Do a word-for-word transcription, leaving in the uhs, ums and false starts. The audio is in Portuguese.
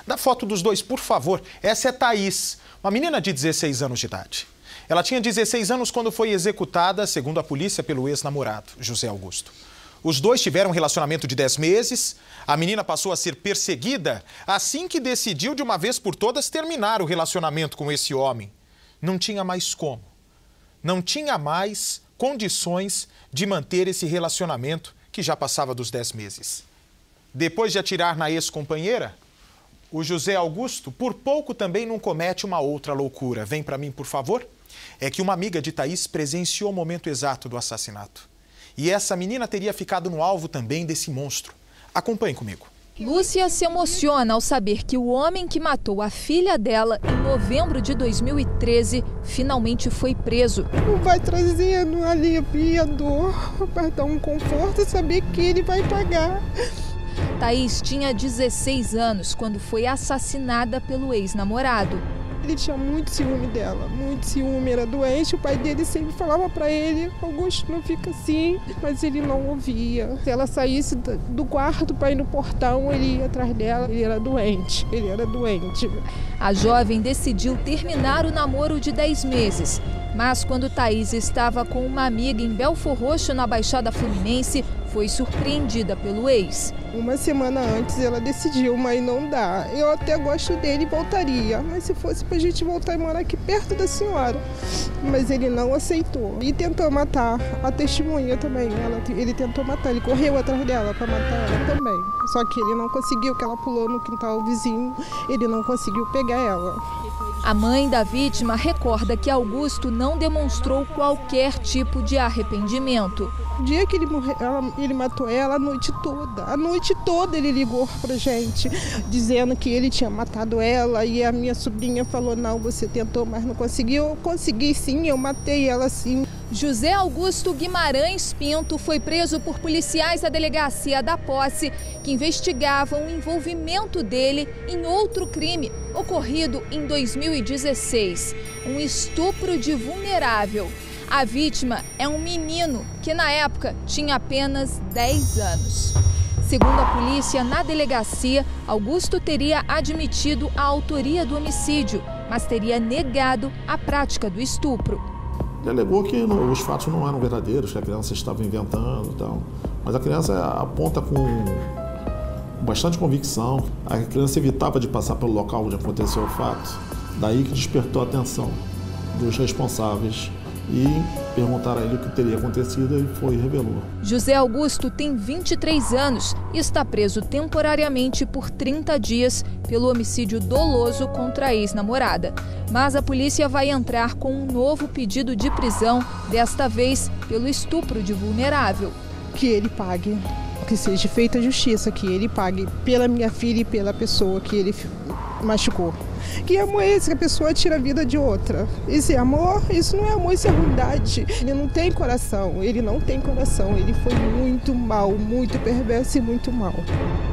Dá foto dos dois, por favor. Essa é Thaís, uma menina de dezesseis anos de idade. Ela tinha dezesseis anos quando foi executada, segundo a polícia, pelo ex-namorado, José Augusto. Os dois tiveram um relacionamento de dez meses. A menina passou a ser perseguida assim que decidiu de uma vez por todas terminar o relacionamento com esse homem. Não tinha mais como. Não tinha mais condições de manter esse relacionamento que já passava dos dez meses. Depois de atirar na ex-companheira, o José Augusto, por pouco também não comete uma outra loucura. Vem para mim, por favor. É que uma amiga de Thaís presenciou o momento exato do assassinato. E essa menina teria ficado no alvo também desse monstro. Acompanhe comigo. Lúcia se emociona ao saber que o homem que matou a filha dela em novembro de dois mil e treze finalmente foi preso. Vai trazendo alívio, a dor, vai dar um conforto saber que ele vai pagar. Thaís tinha dezesseis anos quando foi assassinada pelo ex-namorado. Ele tinha muito ciúme dela, muito ciúme, era doente. O pai dele sempre falava para ele: Augusto, não fica assim, mas ele não ouvia. Se ela saísse do quarto para ir no portão, ele ia atrás dela. Ele era doente, ele era doente. A jovem decidiu terminar o namoro de dez meses. Mas quando Thaís estava com uma amiga em Belfor Roxo, na Baixada Fluminense, foi surpreendida pelo ex. Uma semana antes ela decidiu, mas não dá. Eu até gosto dele e voltaria, mas se fosse pra gente voltar e morar aqui perto da senhora. Mas ele não aceitou e tentou matar a testemunha também. Ela, ele tentou matar, ele correu atrás dela para matar ela também. Só que ele não conseguiu, que ela pulou no quintal vizinho, ele não conseguiu pegar ela. A mãe da vítima recorda que Augusto não demonstrou qualquer tipo de arrependimento. O dia que ele, morreu, ela, ele matou ela, a noite toda, a noite toda ele ligou pra gente, dizendo que ele tinha matado ela, e a minha sobrinha falou: não, você tentou, mas não conseguiu. Eu consegui sim, eu matei ela sim. José Augusto Guimarães Pinto foi preso por policiais da delegacia da Posse, que investigavam o envolvimento dele em outro crime ocorrido em dois mil e dezesseis, um estupro de vulnerável. A vítima é um menino que, na época, tinha apenas dez anos. Segundo a polícia, na delegacia, Augusto teria admitido a autoria do homicídio, mas teria negado a prática do estupro. Ele alegou que não, os fatos não eram verdadeiros, que a criança estava inventando e tal. Mas a criança aponta com bastante convicção. A criança evitava de passar pelo local onde aconteceu o fato. Daí que despertou a atenção dos responsáveis e perguntaram a ele o que teria acontecido e foi e revelou. José Augusto tem vinte e três anos e está preso temporariamente por trinta dias pelo homicídio doloso contra a ex-namorada. Mas a polícia vai entrar com um novo pedido de prisão, desta vez pelo estupro de vulnerável. Que ele pague, que seja feita a justiça, que ele pague pela minha filha e pela pessoa que ele machucou. Que amor é esse que a pessoa tira a vida de outra? Esse amor, isso não é amor, isso é ruindade. Ele não tem coração, ele não tem coração, ele foi muito mal, muito perverso e muito mal.